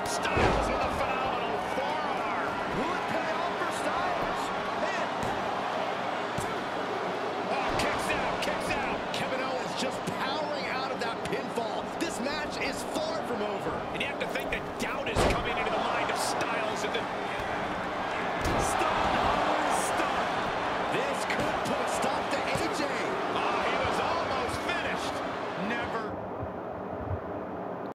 Styles with a phenomenal forearm. Will it pay off for Styles? Man. Oh, kicks out, kicks out. Kevin Owens just powering out of that pinfall. This match is far from over. And you have to think that doubt is coming into the mind of Styles. Stun on stun. This could put a stop